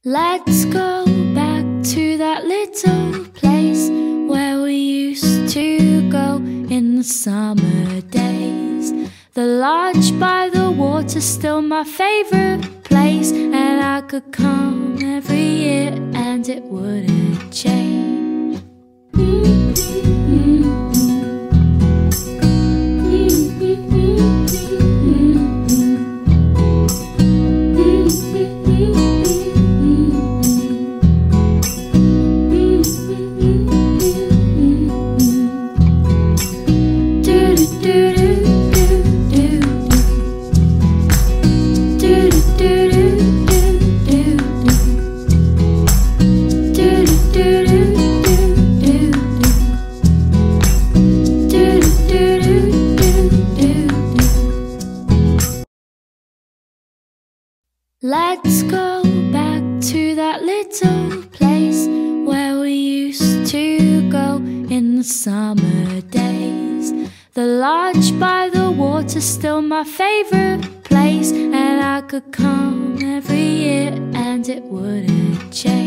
Let's go back to that little place where we used to go in the summer days. The lodge by the water's still my favorite place, and I could come every year and it wouldn't change. Let's go back to that little place where we used to go in the summer days. The lodge by the water's still my favorite place, and I could come every year and it wouldn't change.